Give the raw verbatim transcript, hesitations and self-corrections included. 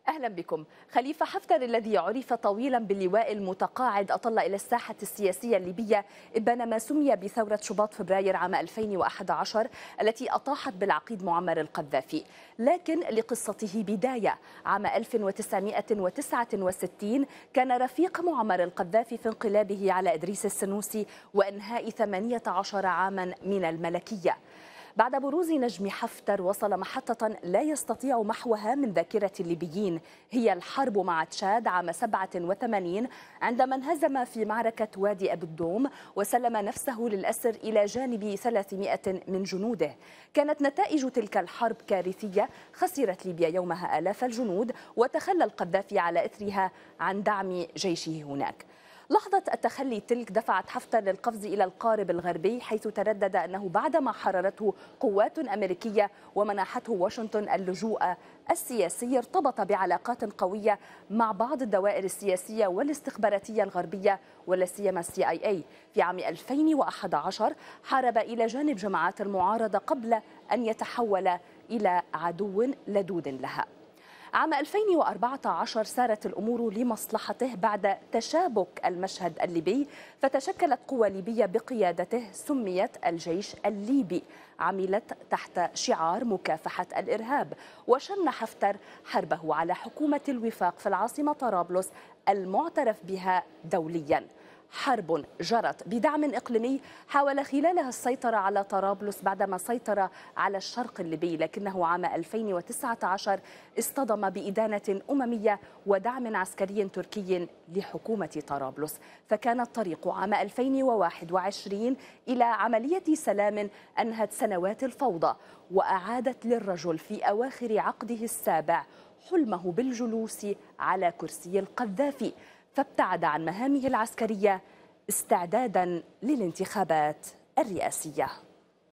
أهلا بكم. خليفة حفتر الذي عرف طويلا باللواء المتقاعد أطل إلى الساحة السياسية الليبية إبان ما سمي بثورة شباط فبراير عام ألفين وأحد عشر التي أطاحت بالعقيد معمر القذافي، لكن لقصته بداية. عام ألف وتسعمئة وتسعة وستين كان رفيق معمر القذافي في انقلابه على إدريس السنوسي وإنهاء ثمانية عشر عاما من الملكية. بعد بروز نجم حفتر وصل محطة لا يستطيع محوها من ذاكرة الليبيين، هي الحرب مع تشاد عام سبعة وثمانين عندما انهزم في معركة وادي أبو الدوم وسلم نفسه للأسر إلى جانب ثلاثمئة من جنوده. كانت نتائج تلك الحرب كارثية، خسرت ليبيا يومها آلاف الجنود وتخلى القذافي على إثرها عن دعم جيشه هناك. لحظة التخلي تلك دفعت حفتر للقفز إلى القارب الغربي، حيث تردد أنه بعدما حررته قوات أمريكية ومنحته واشنطن اللجوء السياسي ارتبط بعلاقات قوية مع بعض الدوائر السياسية والاستخباراتية الغربية ولا سيما السي آي إيه. في عام ألفين وأحد عشر حارب إلى جانب جماعات المعارضة قبل أن يتحول إلى عدو لدود لها. عام ألفين وأربعة عشر سارت الأمور لمصلحته بعد تشابك المشهد الليبي، فتشكلت قوى ليبية بقيادته سميت الجيش الليبي، عملت تحت شعار مكافحة الإرهاب، وشن حفتر حربه على حكومة الوفاق في العاصمة طرابلس المعترف بها دوليا. حرب جرت بدعم إقليمي حاول خلالها السيطرة على طرابلس بعدما سيطر على الشرق الليبي، لكنه عام ألفين وتسعة عشر اصطدم بإدانة أممية ودعم عسكري تركي لحكومة طرابلس، فكان الطريق عام ألفين وواحد وعشرين إلى عملية سلام أنهت سنوات الفوضى وأعادت للرجل في أواخر عقده السابع حلمه بالجلوس على كرسي القذافي، فابتعد عن مهامه العسكرية استعدادا للانتخابات الرئاسية.